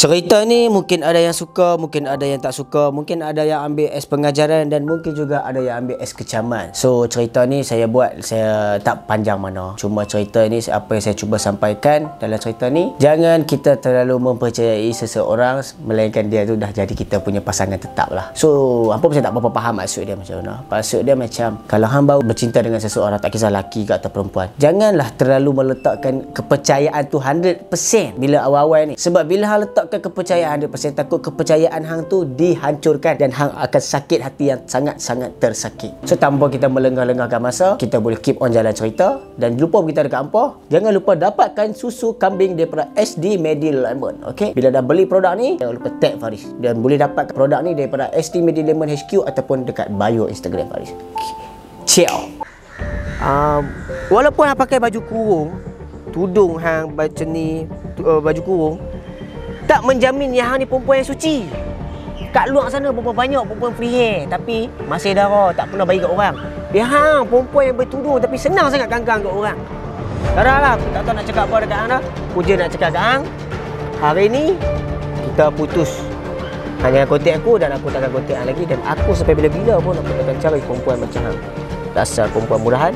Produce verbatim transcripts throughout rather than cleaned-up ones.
Cerita ni mungkin ada yang suka, mungkin ada yang tak suka, mungkin ada yang ambil as pengajaran dan mungkin juga ada yang ambil as kecaman. So cerita ni saya buat, saya tak panjang mana. Cuma cerita ni apa yang saya cuba sampaikan dalam cerita ni, jangan kita terlalu mempercayai seseorang melainkan dia tu dah jadi kita punya pasangan tetap lah. So apa pun saya tak berapa faham maksud dia macam mana. Maksud dia macam kalau hang baru bercinta dengan seseorang, tak kisah lelaki ke atau perempuan, janganlah terlalu meletakkan kepercayaan tu one hundred percent bila awal-awal ni. Sebab bila hang letak kepercayaan one hundred percent, takut kepercayaan hang tu dihancurkan dan hang akan sakit hati yang sangat-sangat tersakit. So tanpa kita melengah-lengahkan masa, kita boleh keep on jalan cerita. Dan lupa kita dekat hampa, jangan lupa dapatkan susu kambing daripada S D Medi Lemon. Okay, bila dah beli produk ni, jangan lupa tag Faris, dan boleh dapat produk ni daripada S D Medi Lemon H Q ataupun dekat bio Instagram Faris. Ciao. Um, walaupun hang pakai baju kurung, tudung hang macam ni, uh, baju kurung, tak menjamin yang hang ni perempuan yang suci. Kat luar sana perempuan banyak, perempuan free hair tapi masih darah, tak pernah bagi kat orang. Dia hang perempuan yang bertudung tapi senang sangat kangkang kat orang. Tak dah lah, aku tak tahu nak cakap apa dekat hang dah. Aku je nak cakap kat hang, hari ni kita putus. Hanya kontak aku dan aku takkan kontak hang lagi. Dan aku sampai bila-bila pun aku takkan cari perempuan macam hang. Dasar perempuan murahan.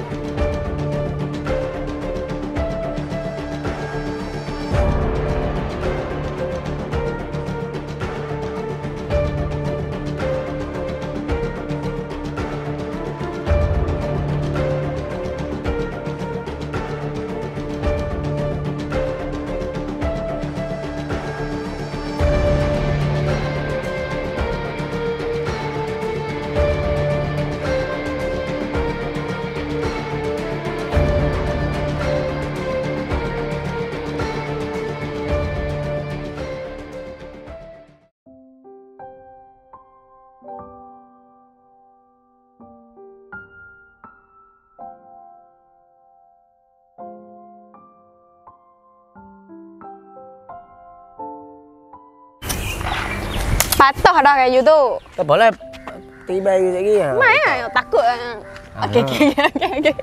Patah dah kayu tu. Tak apalah, tiba lagi lagi. Mai ah, takut ah. Okey okey okey okey.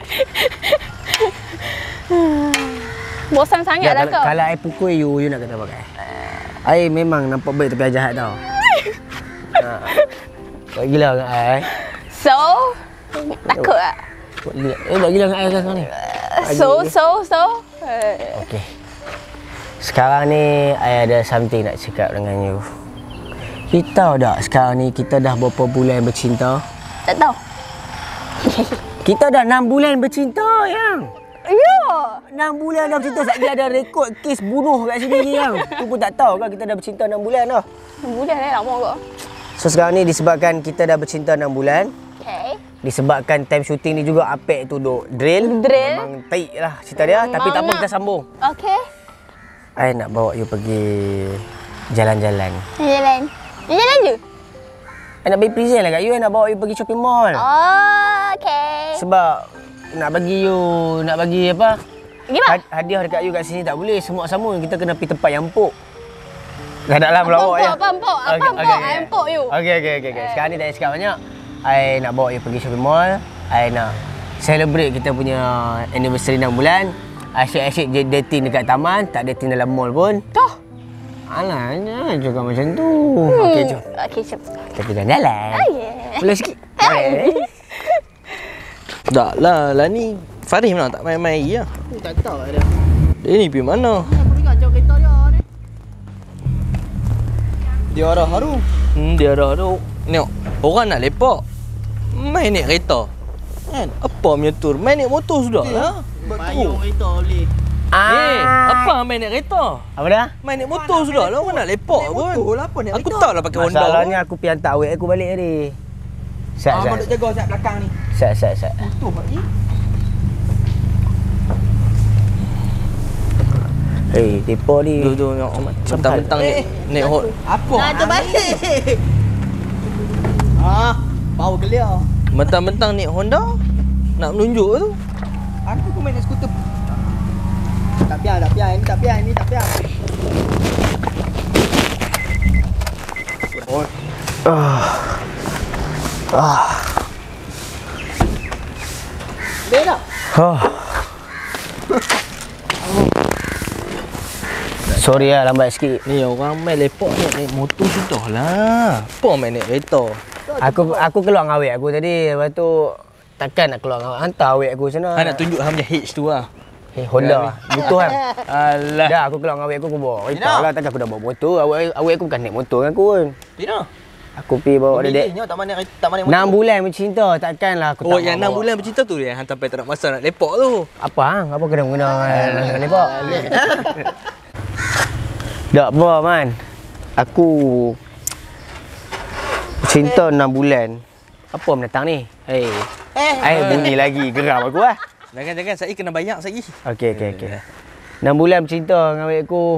Bosan sangat dah kau. Kalau ai pukul you, you nak kena pakai. Ai memang nampak baik tapi jahat tau. Ha. Buat gila dengan ai. So, takut ah. Buat gila. Eh, buat gila dengan ai sekarang ni. So so so. Okey. Sekarang ni ai ada something nak cakap dengan you. Kita tahu tak sekarang ni kita dah berapa bulan bercinta? Tak tahu. Kita dah enam bulan bercinta, yang. Ya. enam bulan dah bercinta, sekali ada rekod kes bunuh kat sini, yang. Tu pun tak tahu kan kita dah bercinta enam bulan dah. enam bulan dah lama kau. So sekarang ni disebabkan kita dah bercinta enam bulan. Okey. Disebabkan time shooting ni juga Apek tu duk drill. Drill. Memang taik lah cerita dia. Tapi tak apa, kita sambung. Okey. I nak bawa you pergi jalan-jalan. Jalan. Jalan je? I nak bagi present lah kat you. I nak bawa you pergi shopping mall. Oh, okey. Sebab nak bagi you, nak bagi apa? Gimana? Hadiah dekat you kat sini tak boleh. Semua sama kita kena pergi tempat yang empuk. Dah taklah melawak ya. Apa empuk? Apa empuk? I empuk you. Okey okey okey okey. Sekarang ni tak payah cakap banyak. I nak bawa you pergi shopping mall. I nak celebrate kita punya anniversary enam bulan. Asyik-asyik dating dekat taman, tak dating dalam mall pun. Toh. Alah, jangan juga macam tu. Hmm. Okey, jom. Okey, jom. Kita pergi jalan-jalan. Oh, yeah. Boleh sikit? Boleh. Tak lah, lah ni Faris memang tak main-main lagi lah. Aku tak tahu lah dia. Dia ni pergi mana? Aku dengar jauh kereta dia ni. Dia arah haru. Hmm, dia arah haru. Tengok, orang nak lepak. Main naik kereta. Kan? Apa punya tur? Main naik motor sudah lah. Payung kereta boleh. Ah. Eh, apa main naik kereta? Apa dah? Main naik motor sudah lah. Orang nak lepak pun. Motor lah apa naik Aku kereta? tahu lah pakai Honda. Masalahnya aku pergi hantar awet aku balik tadi. Sat, Ah, sat. duk jaga sat belakang ni. Sat, sat, sat. Motor lagi. Hei, depa ni. Tu tu tengok. Mentang-mentang naik naik hot. Apa? Nah, tu balik. Ah, bau gelia. Mentang-mentang naik Honda nak menunjuk tu. Aku pun main naik skuter. Tak pian, tak pian. Ini tak pian, ini tak pian. Oh. Ah. Ah. Boleh tak? Ah. Sorry lah, lambat sikit. Ni orang main lepak ni naik motor sudah lah. Apa main naik kereta? Aku aku keluar dengan awet aku tadi. Lepas tu takkan nak keluar dengan awet. Hantar awet aku sana. Ha nak tunjuk hang punya H tu lah. Eh, Honda. Butuh kan? Alah. Dah aku keluar dengan awet aku, aku bawa kereta lah. Takkan aku dah bawa motor. Awet, awet aku bukan naik motor dengan aku pun. Pina? Aku pergi bawa dia dek. Milihnya tak mana tak mana motor. enam bulan bercinta. Takkanlah aku Oh, tak yang mau enam bawa. bulan bercinta tu yang hang sampai tak nak masa nak lepak tu. Apa hang? Apa kena mengena dengan lepak? Tak apa man. Aku cinta enam bulan. Apa mendatang ni? Hei. Eh, eh bunyi lagi geram aku ah. Jangan-jangan saya kena bayar saya. Okey okey okey. enam bulan bercinta dengan awet aku.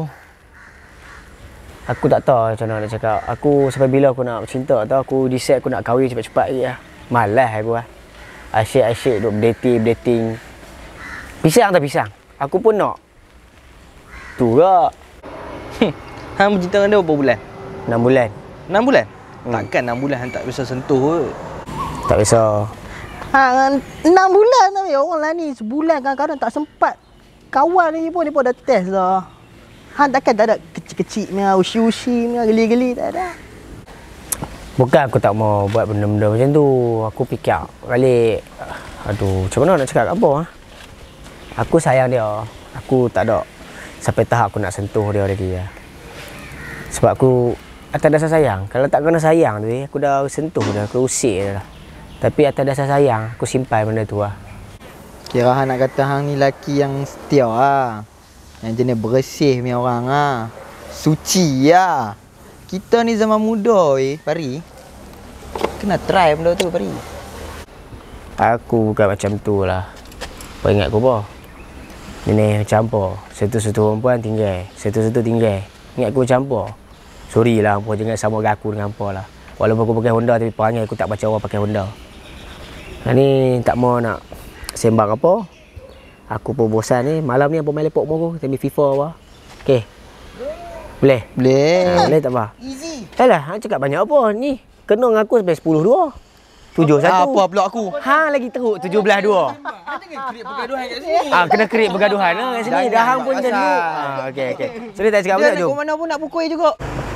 Aku tak tahu macam mana nak cakap. Aku sampai bila aku nak bercinta tak tahu. Aku decide aku nak kahwin cepat-cepat lagi lah. Malas aku lah. Asyik-asyik duk dating, dating. Pisang tak pisang? Aku pun nak. Tu kak. Hang bercinta dengan dia berapa bulan? enam bulan. enam bulan? Hmm. Takkan enam bulan hang tak bisa sentuh kot. Tak kisah. Ha, enam bulan tapi orang lah ni sebulan kadang-kadang tak sempat. Kawan ni pun dia pun dah test dah. Han takkan tak ada kecil-kecil punya, usi-usi punya, geli-geli tak ada. Bukan aku tak mau buat benda-benda macam tu. Aku fikir balik. Aduh, macam mana nak cakap apa ha? Aku sayang dia. Aku tak ada sampai tahap aku nak sentuh dia lagi ya. Sebab aku atas dasar sayang. Kalau tak kena sayang tu, aku dah sentuh dia, aku usik dia dah. Tapi atas dasar sayang, aku simpan benda tu lah. Kira Han nak kata hang ni lelaki yang setia lah. Yang jenis bersih punya orang lah. Suci lah. Kita ni zaman muda eh, Pari. Kena try benda tu, Pari. Aku bukan macam tu lah. Apa ingat kau apa? Ni macam apa? Satu-satu perempuan tinggal, satu-satu tinggal. Ingat aku macam apa? Sorry lah, apa jangan sama aku dengan apa lah. Walaupun aku pakai Honda tapi perangai aku tak baca orang pakai Honda. Nah, ni tak mau nak sembang apa. Aku pun bosan ni. Malam ni apa main lepok mu aku. Kita main FIFA apa. Okey. Boleh? Boleh. Ha, boleh tak apa? Easy. Alah, hang cakap banyak apa ni? Kena dengan aku sampai sepuluh dua. tujuh satu. Apa pula aku? Hang lagi teruk tujuh belas dua. Create pergaduhan kat sini. Ah, kena create bergaduhan lah kat sini. Dah hang pun jadi. Ah, okey okey. So dia tak cakap Dia banyak nak jom. ke mana pun nak pukul juga.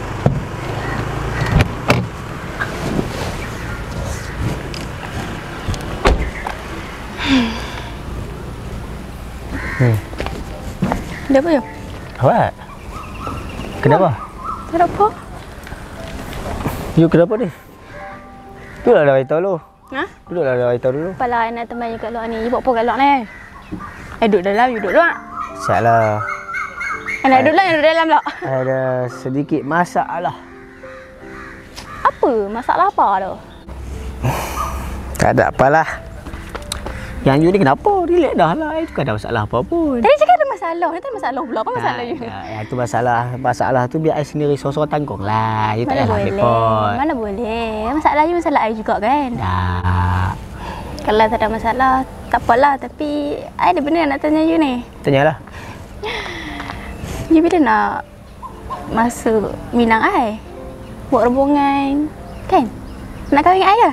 Hmm. Ada apa ya? Awak. Kenapa? Tak ada apa. You kenapa ni? Duduklah dah beritahu dulu. Ha? Duduklah dah beritahu dulu. Apalah nak teman you kat luar ni. You buat apa kat luar ni? Eh duduk dalam, you duduk luar. Salah. Eh nak duduk luar, you duduk dalam pula. Ada sedikit masalah. Apa? Masalah apa tu? Tak ada apalah. Yang you ni kenapa? Relax dah lah. Itu kan ada masalah apa pun. Tadi cakap ada masalah. Nanti ada masalah pula. Apa masalah you? Ya, ya, itu masalah. Masalah tu biar I sendiri sorang-sorang tanggung lah. You tak Mana payah boleh. repot. Mana boleh. Masalah you masalah I juga kan? Tak. Kalau tak ada masalah, tak apalah. Tapi I ada benda nak tanya you ni. Tanyalah. You bila nak masuk Minang I? Buat rombongan. Kan? Nak kahwin dengan I ke?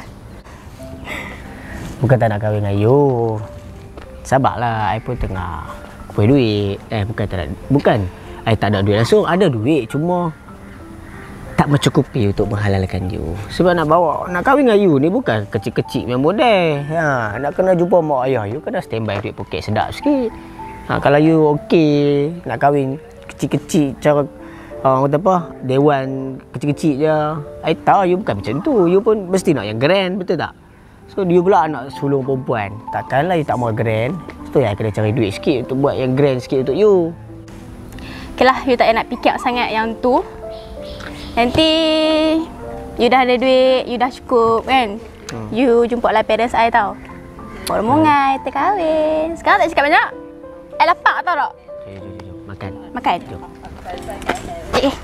Bukan tak nak kahwin dengan you. Sabarlah, I pun tengah punya duit. Eh, bukan tak ada. Bukan. I tak ada duit langsung. Ada duit. Cuma tak mencukupi untuk menghalalkan you. Sebab nak bawa, nak kahwin dengan you ni bukan kecil-kecil yang model. Ha, nak kena jumpa mak ayah you, kena standby duit poket sedap sikit. Ha, kalau you okey nak kahwin kecil-kecil cara orang kata apa, dewan kecil-kecil je. I tahu you bukan macam tu. You pun mesti nak yang grand, betul tak? So dia pula nak sulung perempuan. Takkanlah you tak mau grand. Tu yang kena cari duit sikit untuk buat yang grand sikit untuk you. Okay lah, you tak payah nak fikir sangat yang tu. Nanti you dah ada duit, you dah cukup kan? Hmm. You jumpa lah parents I tau. Buat rombongan, hmm. terkahwin. Sekarang tak cakap banyak. I lapar tau tak? Okay, jom, jom, jom. Makan. Makan. Jom. Eh, eh.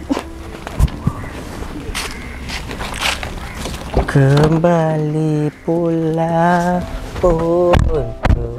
Kembali pula untuk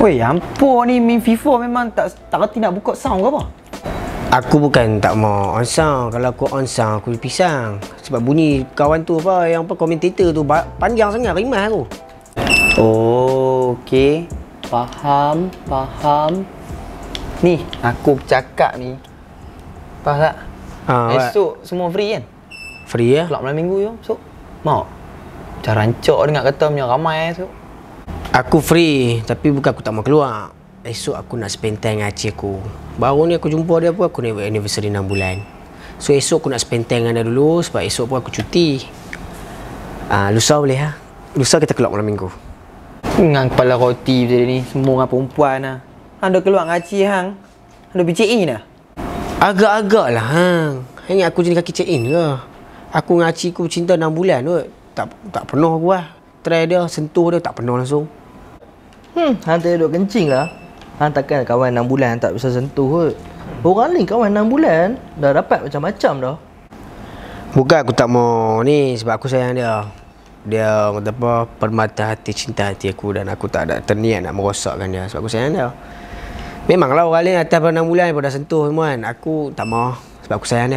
Weh, hampa ni main FIFA memang tak tak reti nak buka sound ke apa? Aku bukan tak mau on sound. Kalau aku on sound, aku pisang. Sebab bunyi kawan tu apa, yang apa komentator tu panjang sangat, rimah aku. Oh, okey. Faham, faham. Ni, aku bercakap ni. Faham tak? Ha, Esok semua free kan? free ya? Kelak malam minggu je, esok. Mau? Macam rancak dengar kata punya ramai esok. Aku free, tapi bukan aku tak mau keluar. Esok aku nak spend time dengan acik aku. Baru ni aku jumpa dia pun, aku ni anniversary enam bulan. So esok aku nak spend time dengan dia dulu, sebab esok pun aku cuti. Ah, lusa boleh ha? Lusa kita keluar malam minggu. Dengan kepala roti macam ni, semua orang perempuan lah. Anda keluar dengan acik hang. Anda bicik dah. Agak-agak lah hang. Ingat aku jadi kaki check-in ke? Aku dengan acik aku cinta enam bulan kot. Tak tak penuh aku lah. Try dia, sentuh dia, tak penuh langsung. Hmm, hang tak duduk kencing lah. Hang takkan kawan enam bulan tak bisa sentuh kot. Orang ni kawan enam bulan dah dapat macam-macam dah. Bukan aku tak mau ni, sebab aku sayang dia. Dia kata apa, permata hati, cinta hati aku, dan aku tak ada terniat nak merosakkan dia sebab aku sayang dia. Memanglah orang lain atas enam bulan pun dah sentuh semua kan. Aku tak mau sebab aku sayang dia.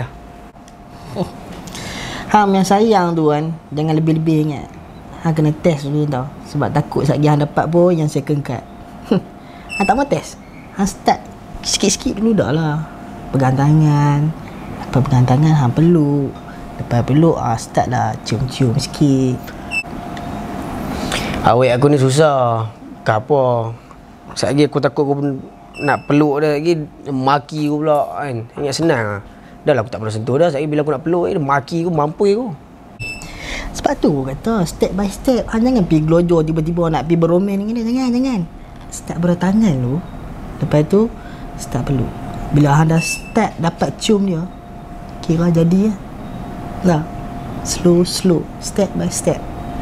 Ham yang sayang tu kan, jangan lebih-lebih ingat. Hang kena test dulu tau. Sebab takut saat hang dapat pun yang second card. Hang tak mau test. Hang start sikit-sikit dulu dah lah. Pegang tangan. Lepas pegang tangan hang peluk. Lepas peluk ah start lah cium-cium sikit. Awet aku ni susah. Kenapa? Sekejap lagi aku takut aku nak peluk dia lagi, maki aku pula kan. Ingat senang lah. Dah lah aku tak pernah sentuh dah. Sekejap lagi bila aku nak peluk dia maki aku, mampus aku. Sebab tu kata step by step. Hang jangan pergi gelojor tiba-tiba nak pergi beromen dengan dia. Jangan, jangan. Start bertangan dulu. Lepas tu start peluk. Bila hang dah start dapat cium dia, kira jadi lah. Lah. Slow slow, step by step.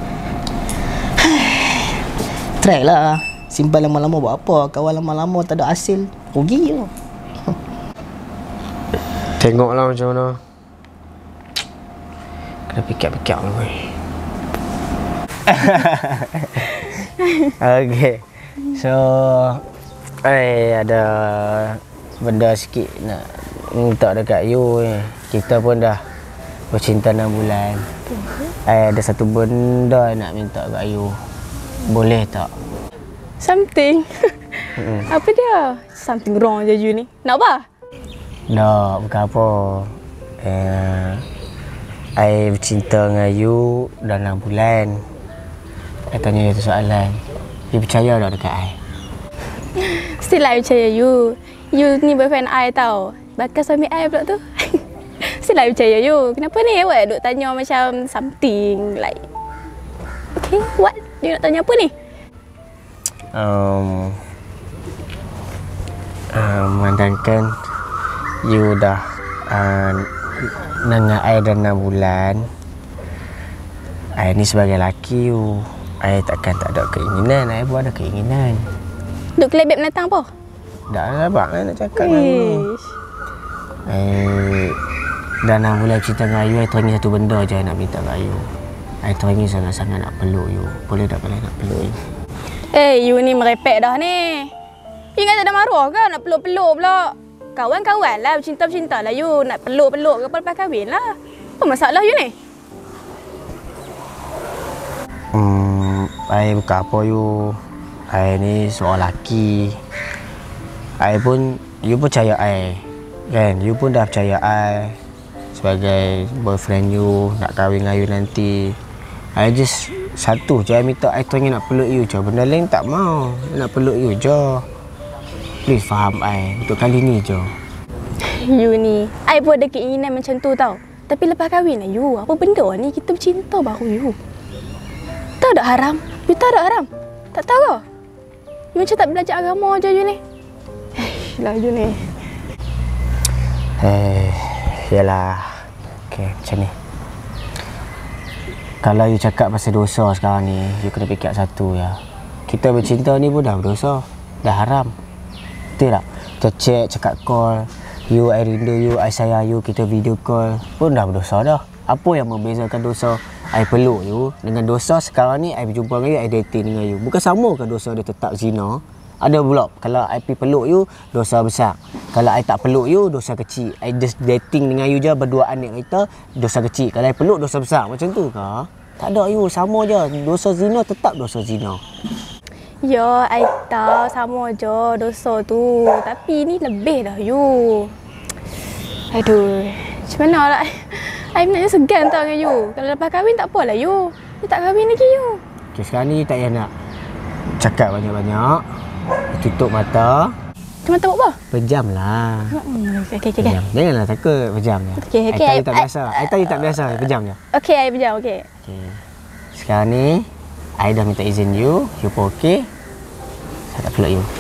Try lah. Simpan lama-lama buat apa? Kawan lama-lama tak ada hasil, rugi je. Tengoklah macam mana. Kena pikir-pikir lah. Okay. So, eh ada benda sikit nak minta dekat you ni. Kita pun dah bercinta enam bulan. Eh ada satu benda nak minta dekat you. Boleh tak? Something. Apa dia? Something wrong je you ni. Nak apa? Tak, bukan apa. Eh, I bercinta dengan you dah enam bulan. I tanya you tu soalan. You percaya tak dekat I? Still I percaya you. You ni boyfriend I tau. Bakal suami I pula tu. Still I percaya you. Kenapa ni awak duk tanya macam something like... Okay, what? You nak tanya apa ni? Um, uh, Memandangkan you dah uh, dengan I dah enam bulan. I ni sebagai lelaki you, I takkan tak ada keinginan. I pun ada keinginan. Duk kelebek menatang apa? Dah sabar nak cakap dengan you. I dah enam bulan cerita dengan you. I teringin satu benda je nak minta dengan you. I teringin sangat-sangat nak peluk you. Boleh tak boleh nak peluk you? Eh, you ni merepek dah ni. You ingat tak ada maruah ke nak peluk-peluk pula? Kawan-kawan lah, bercinta-bercinta lah you. Nak peluk-peluk ke lepas kahwin lah. Apa masalah you ni? Hmm, I bukan apa you. I ni seorang lelaki. I pun, you pun percaya I. Kan, you pun dah percaya I sebagai boyfriend you, nak kahwin dengan you nanti. I just satu je, I minta I teringin nak peluk you je. Benda lain tak mau. Nak peluk you je. Please faham I. Untuk kali ni je. You ni, I pun ada keinginan macam tu tau. Tapi lepas kahwin lah you. Apa benda ni? Kita bercinta baru you. Tahu tak haram? You tahu tak haram? Tak tahu ke? You macam tak belajar agama je you ni. Eh, lah you ni. Eh, yalah. Okay, macam ni. Kalau you cakap pasal dosa sekarang ni, you kena fikir satu ya. Kita bercinta ni pun dah berdosa. Dah haram. Betul tak? Kita chat, cakap call. You, I rindu you, I sayang you. Kita video call. Pun dah berdosa dah. Apa yang membezakan dosa I peluk you dengan dosa sekarang ni I berjumpa dengan you, I dating dengan you? Bukan sama ke dosa dia tetap zina Ada pula kalau I pergi peluk you dosa besar. Kalau I tak peluk you dosa kecil. I just dating dengan you je berduaan naik kereta dosa kecil. Kalau I peluk dosa besar. Macam tu ke? Tak ada you, sama je. Dosa zina tetap dosa zina. Ya, I tahu sama je dosa tu. Tapi ni lebih dah you. Aduh, macam mana lah. I nak segan tau dengan you. Kalau lepas kahwin tak apalah you. You tak kahwin lagi you. Okay, sekarang ni tak payah nak cakap banyak-banyak. Tutup mata. Cuma tahu apa? Pejam lah. Hmm, okey, okey, okey. Pejam. Janganlah takut pejam je. Okey, okey. I tahu you tak I- biasa. I tahu you tak biasa. Pejam je. Okey, I pejam, okey. Okay. Sekarang ni, I dah minta izin you. You pun okey. Saya tak peluk you.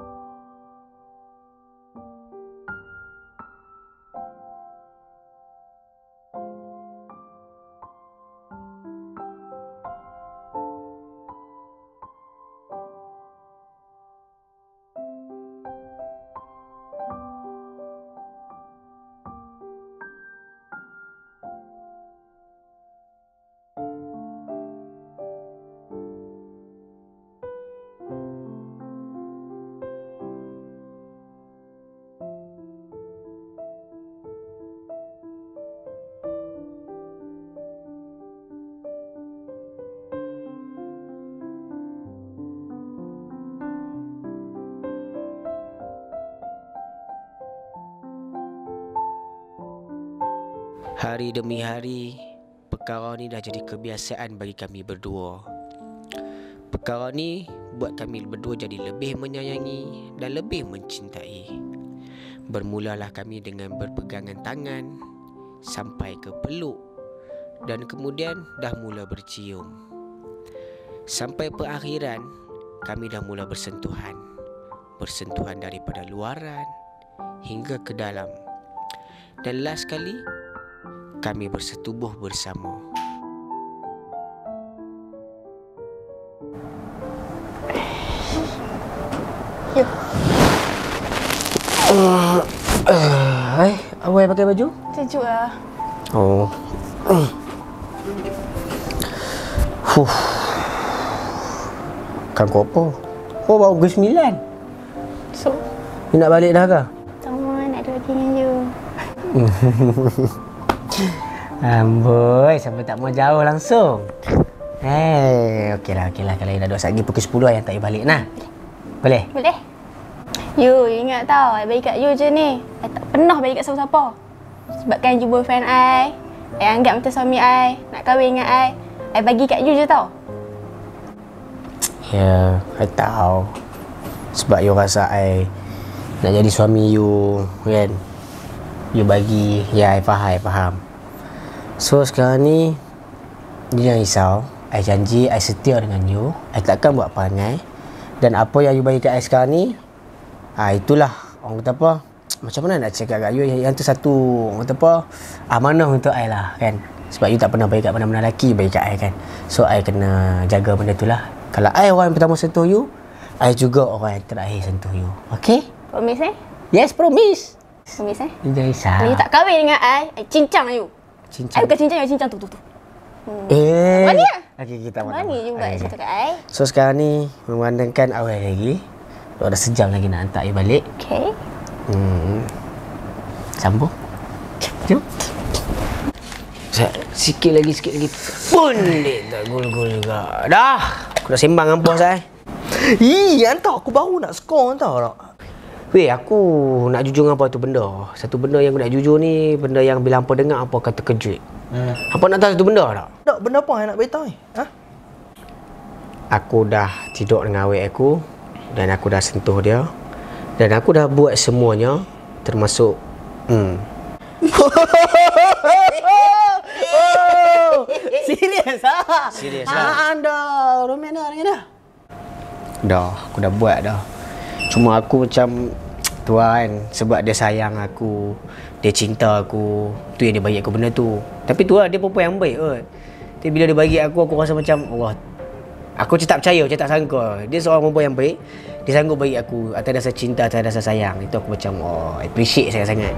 Hari demi hari, perkara ni dah jadi kebiasaan bagi kami berdua. Perkara ni buat kami berdua jadi lebih menyayangi dan lebih mencintai. Bermulalah kami dengan berpegangan tangan sampai ke peluk dan kemudian dah mula bercium. Sampai perakhiran, kami dah mula bersentuhan. Bersentuhan daripada luaran hingga ke dalam. Dan last kali, kami bersetubuh bersama. Ya. Uh, uh, eh, awak pakai baju? Sejuk lah. Oh. Uh. Huh. Kan kau apa? Oh, baru pukul sembilan. So, You nak balik dah ke? tak mau nak duduk lagi dengan you. Amboi, sampai tak mau jauh langsung. Eh, okeylah, okeylah. Kalau you dah duduk lagi pukul sepuluh, yang tak you balik nah. Boleh? Boleh? You, you ingat tau, I bagi kat you je ni. I tak pernah bagi kat siapa-siapa. Sebabkan you boyfriend I, I anggap macam suami I, nak kahwin dengan I, I bagi kat you je tau. Ya, I tahu. Sebab you rasa I nak jadi suami you, kan? You bagi, ya, I faham, I faham. So, sekarang ni, you jangan risau. I janji, I setia dengan you. I takkan buat perangai. Dan apa yang you bagi kat I sekarang ni, ah, itulah, orang kata apa, macam mana nak cakap kat you, yang tu satu, orang kata apa, amanah untuk I lah, kan? Sebab you tak pernah bagi kat mana-mana lelaki, bagi kat I, kan? So, I kena jaga benda tu lah. Kalau I orang yang pertama sentuh you, I juga orang yang terakhir sentuh you. Okay? Promise eh? Yes, promise. Promise eh? You jangan risau. Kalau you tak kahwin dengan I, I cincang you. Cincang. I bukan cincang, you cincang tu, tu, tu. Eh. Berani tak? Okey, kita mau. Berani you buat cerita kat I. So sekarang ni memandangkan awal lagi. Ada sejam lagi nak hantar you balik. Okay. Hmm. Sambung. Jom. Sikit lagi, sikit lagi. Boleh tak gol-gol juga. Dah. Aku dah sembang dengan bos saya. Ih, hantar aku baru nak skor hantar tak? Weh, aku nak jujur dengan apa tu benda. Satu benda yang aku nak jujur ni, benda yang bila hampa dengar apa kata terkejut. Hmm. Hampa nak tahu satu benda tak? Tak, benda apa yang nak beritahu ni? Ha? Aku dah tidur dengan awek aku dan aku dah sentuh dia dan aku dah buat semuanya termasuk hmm. Oh, serius ah? Serius ah? lah. Anda romantis dah dengan dah? Dah, aku dah buat dah. Cuma aku macam tu kan, sebab dia sayang aku, dia cinta aku, tu yang dia bagi aku benda tu. Tapi tu lah, dia perempuan yang baik kot. Tapi bila dia bagi aku, aku rasa macam Allah, aku macam tak percaya, macam tak sangka. Dia seorang perempuan yang baik, dia sanggup bagi aku atas dasar cinta, atas dasar sayang. Itu aku macam, oh, appreciate sangat-sangat.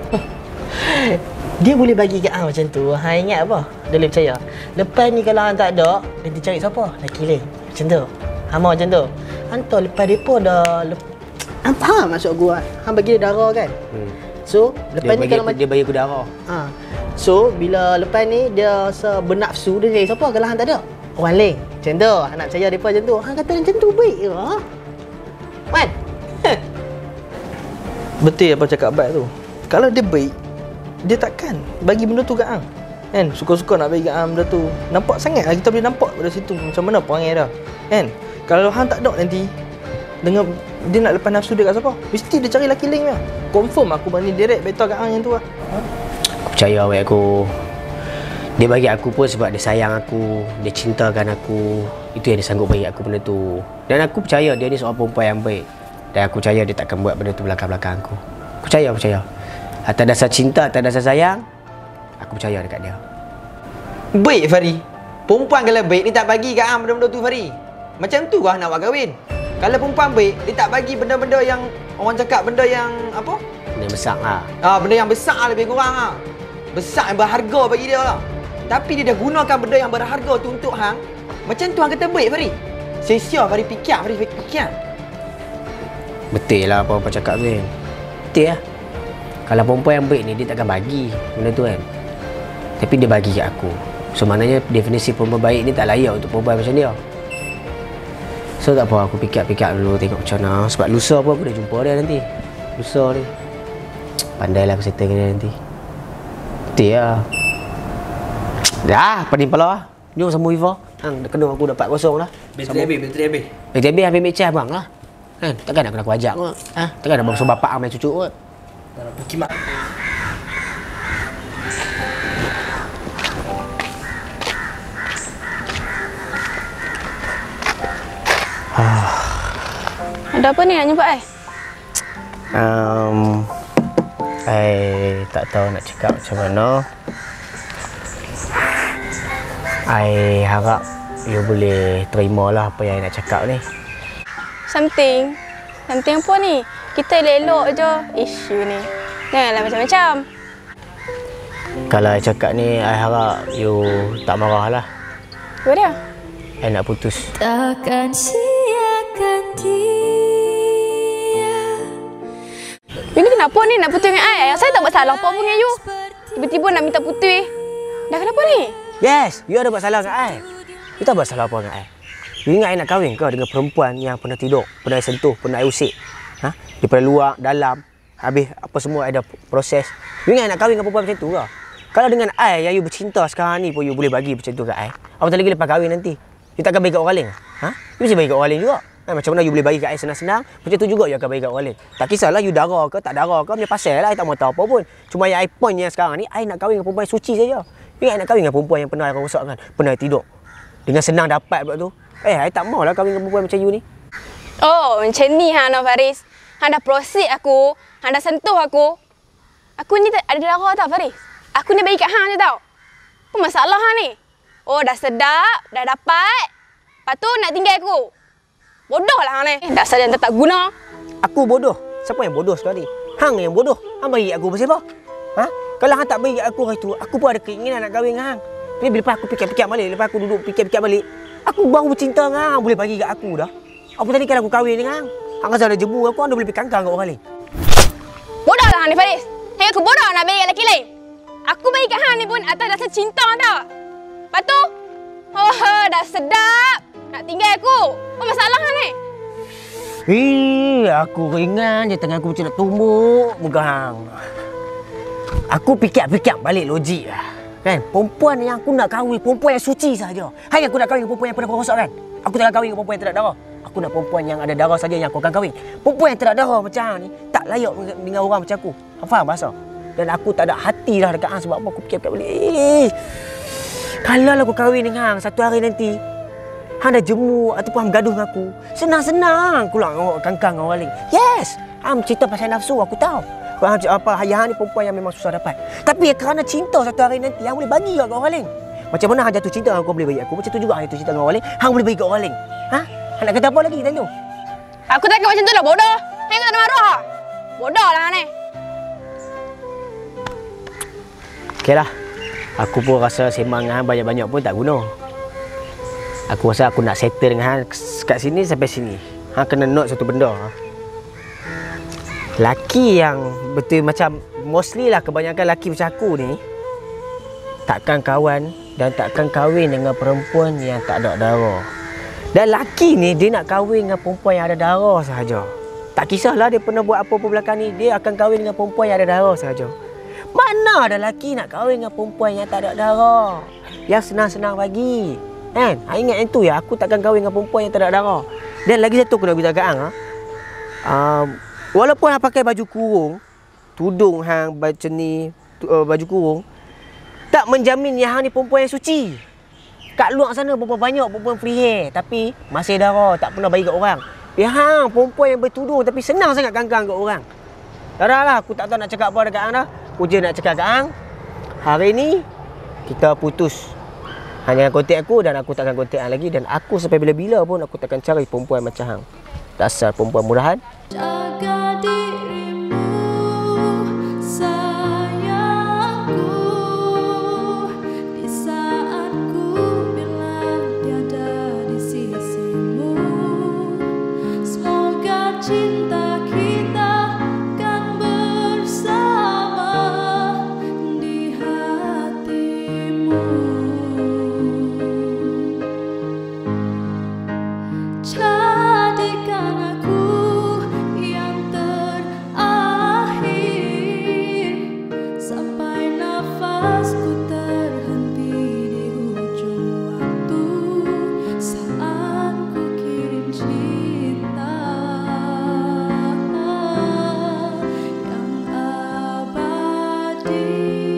Dia boleh bagi kat hang macam tu. Hang ingat apa? Dia boleh percaya. Lepas ni kalau hang tak ada, dia cari siapa? Laki lain. Macam tu. Hang mau macam tu. Hantar lepas depa dah lep... Hang faham maksud aku? Hang bagi dia darah kan? Hmm. So, lepas dia ni bagi kalau aku, dia bagi aku darah. Ha. So, bila lepas ni dia rasa bernafsu, dia jadi siapa kalau hang tak ada? Orang lain. Macam tu, hang nak percaya depa macam tu. Hang kata macam tu baik ke? Ha? Wan. Betul apa cakap Abad tu. Kalau dia baik, dia takkan bagi benda tu kat hang. Kan? Suka-suka nak bagi kat hang benda tu. Nampak sangat lah kita boleh nampak pada situ macam mana perangai dia. Kan? Kalau hang tak ada nanti dengan dia nak lepas nafsu dia kat siapa? Mesti dia cari laki lain lah. Confirm aku bagi direct betul kat hang yang tu lah. Aku percaya awak aku. Dia bagi aku pun sebab dia sayang aku, dia cintakan aku. Itu yang dia sanggup bagi aku benda tu. Dan aku percaya dia ni seorang perempuan yang baik. Dan aku percaya dia takkan buat benda tu belakang-belakang aku. Aku percaya, aku percaya. Atas dasar cinta, atas dasar sayang, aku percaya dekat dia. Baik Fari. Perempuan kalau baik ni tak bagi kat hang benda-benda tu Fari. Macam tu kau nak buat kahwin. Kalau perempuan baik, dia tak bagi benda-benda yang orang cakap benda yang apa? Benda yang besar lah. Ah, benda yang besar lah lebih kurang ah. Besar yang berharga bagi dia lah. Tapi dia dah gunakan benda yang berharga tu untuk hang. Macam tu hang kata baik Fari. Sia-sia Fari fikir, Fari fikir. Betul lah apa-apa cakap tu kan. Betul lah. Kalau perempuan yang baik ni, dia takkan bagi benda tu kan. Tapi dia bagi kat aku. So maknanya definisi perempuan baik ni tak layak untuk perempuan macam dia. So tak apa, aku fikir-fikir dulu tengok macam mana. Sebab lusa pun aku dah jumpa dia nanti. Lusa ni pandailah aku settle dia nanti. Betul lah. Dah, pening pala lah. Jom sambung Viva. Hang, kedua aku dapat kosong lah. Bateri habis, bateri habis. Bateri habis, ambil mecah bang lah. Kan, takkan nak kena aku ajak kot. Ha? Takkan nak bangsa bapak ambil cucu kot. Dalam pukimak. Ada apa ni nak jumpa I? Um, I tak tahu nak cakap macam mana. I harap you boleh terima lah apa yang I nak cakap ni. Something. Something apa ni? Kita elok-elok je isu ni. Janganlah macam-macam. Kalau I cakap ni, I harap you tak marah lah. Apa dia? I nak putus. Takkan siakan dia. You ni kenapa ni nak putus dengan I? Saya tak buat salah apa pun dengan you. Tiba-tiba nak minta putus. Dah kenapa ni? Yes, you ada buat salah dengan I. You tak buat salah apa dengan I. You ingat I nak kahwin ke dengan perempuan yang pernah tidur, pernah sentuh, pernah I usik? Ha? Daripada luar, dalam, habis apa semua I dah proses. You ingat I nak kahwin dengan perempuan macam tu ke? Kalau dengan I yang you bercinta sekarang ni pun you boleh bagi macam tu kat I. Apatah lagi lepas kahwin nanti. You takkan bagi kat orang lain? Ha? You mesti bagi kat orang lain juga. Ha, macam mana you boleh bagi kat I senang-senang, macam tu juga you akan bagi kat orang lain. Tak kisahlah you darah ke, tak darah ke, punya pasal lah, I tak mahu tahu apa pun. Cuma yang I point yang sekarang ni, I nak kahwin dengan perempuan yang suci saja. You ingat I nak kahwin dengan perempuan yang pernah I rosakkan, pernah I tidur. Dengan senang dapat buat tu. Eh, I tak mahu lah kahwin dengan perempuan macam you ni. Oh, macam ni ha, Noh Faris. Hang dah proceed aku, hang dah sentuh aku. Aku ni tak ada darah tau, Faris. Aku ni bagi kat hang je tau. Apa masalah hang ni? Oh, dah sedap, dah dapat. Lepas tu nak tinggal aku. Bodoh lah hang ni. Eh, dasar yang tak guna. Aku bodoh. Siapa yang bodoh sekali? Hang yang bodoh. Hang bagi kat aku pasal apa? Ha? Kalau hang tak bagi kat aku hari tu, aku pun ada keinginan nak kahwin dengan hang. Tapi bila aku fikir-fikir balik, lepas aku duduk fikir-fikir balik, aku baru bercinta dengan hang, boleh bagi kat aku dah. Apa tadi kalau aku kahwin dengan hang? Hang rasa ada jemu aku, hang dah boleh pergi kangkang kat orang lain. Bodoh lah hang ni, Faris. Hang aku bodoh nak bagi kat lelaki lain. Aku bagi kat hang ni pun atas dasar cinta tau. Lepas tu, oh, dah sedap. Nak tinggal aku. Apa masalah hang ni? Eh, aku ingat je tangan aku macam nak tumbuk muka hang. Aku fikir-fikir balik logik lah. Kan? Perempuan yang aku nak kahwin, perempuan yang suci saja. Hai, aku nak kahwin dengan perempuan yang pernah rosak kan? Aku tak nak kahwin dengan perempuan yang tak ada darah. Aku nak perempuan yang ada darah saja yang aku akan kahwin. Perempuan yang tak ada darah macam hang ni tak layak dengan orang macam aku. Hang faham bahasa? Dan aku tak ada hati lah dekat hang sebab apa aku fikir-fikir balik. Eh, kalau aku kahwin dengan hang satu hari nanti, hang dah jemu ataupun hang bergaduh dengan aku, senang-senang aku nak kangkang dengan orang lain. Yes, hang cerita pasal nafsu, aku tahu. Hang apa ayah ni perempuan yang memang susah dapat. Tapi kerana cinta satu hari nanti, hang boleh bagi kat orang lain. Macam mana hang jatuh cinta dengan aku boleh bagi aku, macam tu juga hang jatuh cinta dengan orang lain, hang boleh bagi kat orang lain. Ha? Hang nak kata apa lagi tadi tu? Aku takkan macam tu lah, bodoh. Hang tak ada marah. Bodoh lah hang ni. Okeylah. Aku pun rasa sembang dengan hang banyak-banyak pun tak guna. Aku rasa aku nak settle dengan hang kat sini sampai sini. hang kena note satu benda. Laki yang betul macam mostly lah kebanyakan laki macam aku ni takkan kawan dan takkan kahwin dengan perempuan yang tak ada darah. Dan laki ni dia nak kahwin dengan perempuan yang ada darah sahaja. Tak kisahlah dia pernah buat apa-apa belakang ni, dia akan kahwin dengan perempuan yang ada darah sahaja. Mana ada laki nak kahwin dengan perempuan yang tak ada darah, yang senang-senang bagi. Kan? Ha, ingat yang tu ya, aku takkan kahwin dengan perempuan yang tak ada darah. Dan lagi satu aku nak beritahu kat hang ha. Um, walaupun hang pakai baju kurung, tudung hang macam ni, uh, baju kurung, tak menjamin yang hang ni perempuan yang suci. Kat luar sana berapa banyak perempuan free hair tapi masih darah, tak pernah bagi kat orang. Ya hang perempuan yang bertudung tapi senang sangat kangkang kat orang. Dah dah lah, aku tak tahu nak cakap apa dekat hang dah. Aku je nak cakap kat hang, hari ni kita putus. Hang jangan kontak aku dan aku takkan kontak hang lagi. Dan aku sampai bila-bila pun aku takkan cari perempuan macam hang. Dasar perempuan murahan. Jaga dirimu sayangku, di saat ku bilang tiada di sisimu. Semoga cinta kita kan bersama di hatimu. Jadikan aku yang terakhir sampai nafasku terhenti di ujung waktu saat ku kirim cinta yang abadi.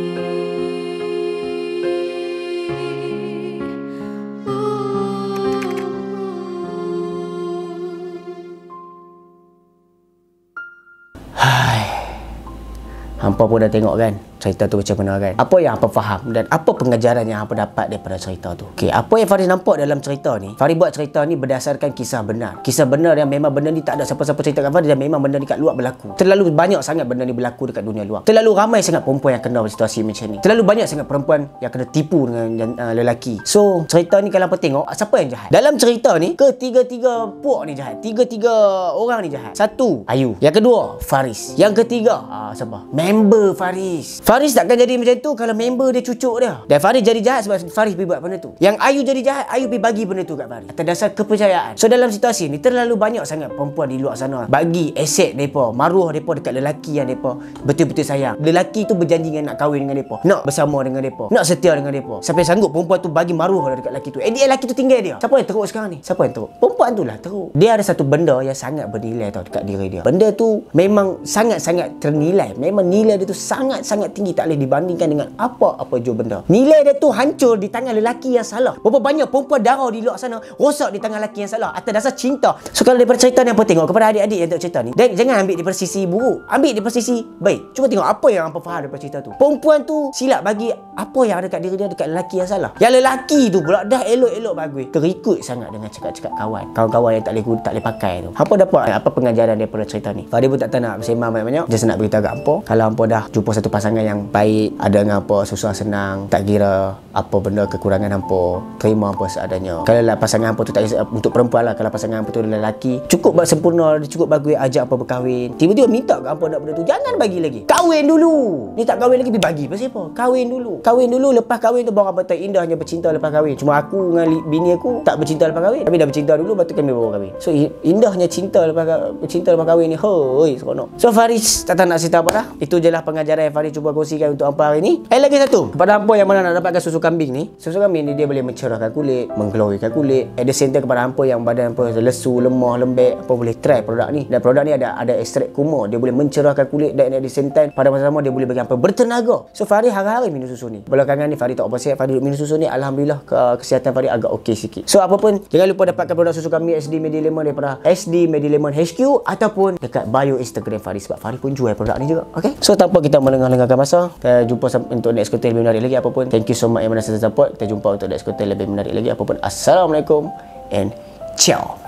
Hampa pun dah tengok kan cerita tu macam mana kan. Apa yang hampa faham dan apa pengajaran yang hampa dapat daripada cerita tu. Okey, apa yang Faris nampak dalam cerita ni, Faris buat cerita ni berdasarkan kisah benar. Kisah benar yang memang benda ni tak ada siapa-siapa cerita kat Faris dan memang benda ni kat luar berlaku. Terlalu banyak sangat benda ni berlaku dekat dunia luar. Terlalu ramai sangat perempuan yang kena situasi macam ni. Terlalu banyak sangat perempuan yang kena tipu dengan uh, lelaki. So, cerita ni kalau hampa tengok, siapa yang jahat? Dalam cerita ni, ketiga-tiga puak ni jahat. Tiga-tiga orang ni jahat. Satu, Ayu. Yang kedua, Faris. Yang ketiga, ah, siapa? Member Faris. Faris takkan jadi macam tu kalau member dia cucuk dia. Dan Faris jadi jahat sebab Faris pergi buat benda tu. Yang Ayu jadi jahat, Ayu pergi bagi benda tu kat Faris atas dasar kepercayaan. So dalam situasi ni terlalu banyak sangat perempuan di luar sana bagi aset mereka, maruah mereka dekat lelaki yang mereka betul-betul sayang. Lelaki tu berjanji dengan nak kahwin dengan mereka, nak bersama dengan mereka, nak setia dengan mereka. Sampai sanggup perempuan tu bagi maruah dekat lelaki tu. Eh dia lelaki tu tinggal dia. Siapa yang teruk sekarang ni? Siapa yang teruk? Perempuan tu lah teruk. Dia ada satu benda yang sangat bernilai tau dekat diri dia. Benda tu memang sangat-sangat ternilai. Memang nilai dia tu sangat-sangat tinggi, tak boleh dibandingkan dengan apa-apa jua benda. Nilai dia tu hancur di tangan lelaki yang salah. Berapa banyak perempuan darah di luar sana rosak di tangan lelaki yang salah atas dasar cinta. So kalau daripada cerita ni apa tengok kepada adik-adik yang tengok cerita ni, dan jangan ambil daripada sisi buruk, ambil daripada sisi baik. Cuba tengok apa yang hampa faham daripada cerita tu. Perempuan tu silap bagi apa yang ada kat diri dia dekat lelaki yang salah. Yang lelaki tu pula dah elok-elok bagus, terikut sangat dengan cakap-cakap kawan. Kawan-kawan yang tak boleh tak boleh pakai tu. Hampa dapat apa pengajaran daripada cerita ni? Fadil pun tak tahu nak bersembang banyak-banyak. Just nak beritahu kat hampa, kalau hampa dah jumpa satu pasangan yang baik, ada dengan hampa susah senang, tak kira apa benda kekurangan hampa, terima hampa seadanya. Kalau lah pasangan hampa tu tak kisah, untuk perempuan lah, kalau pasangan hampa tu lelaki cukup sempurna, dia cukup bagus, ajak hampa berkahwin, tiba-tiba minta kat hampa nak benda tu, jangan bagi lagi. Kahwin dulu. Ni tak kahwin lagi, pergi bagi. Pasal apa? Kahwin dulu. Kahwin dulu, lepas kahwin tu baru hampa tahu indahnya bercinta lepas kahwin. Cuma aku dengan bini aku tak bercinta lepas kahwin. Tapi dah bercinta dulu, lepas tu kami baru kahwin. So indahnya cinta lepas bercinta lepas kahwin ni. Hoi, seronok. So Faris tak tahu nak cerita apa dah. Itu je lah pengajaran yang Faris cuba kongsikan untuk hampa hari ni. Eh lagi satu, kepada hampa yang mana nak dapatkan susu kambing ni, susu kambing ni dia boleh mencerahkan kulit, mengglowingkan kulit. At the same time kepada hampa yang badan hampa lesu, lemah, lembek, apa boleh try produk ni. Dan produk ni ada ada ekstrak kurma, dia boleh mencerahkan kulit dan at the same time pada masa sama dia boleh bagi hampa bertenaga. So Faris hari-hari minum susu ni. Belakangan ni Faris tak apa sihat, Faris minum susu ni, alhamdulillah ke kesihatan Faris agak okey sikit. So apa pun jangan lupa dapatkan produk susu kambing S D Medi Lemon daripada S D Medi Lemon H Q ataupun dekat bio Instagram Faris, sebab Faris pun jual produk ni juga. Okay, so tanpa kita melengah-lengahkan masa, kita jumpa untuk next content lebih menarik lagi. Apapun, thank you so much yang mana saya support. Kita jumpa untuk next content lebih menarik lagi. Apapun, assalamualaikum and ciao.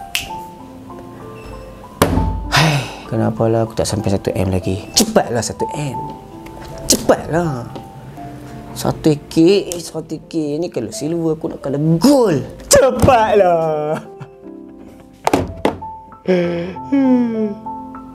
Hai, kenapalah aku tak sampai satu M lagi? Cepatlah satu M. Cepatlah. Satu K, satu K ni kalau silver aku nak kalah gold. Cepatlah. Hmm.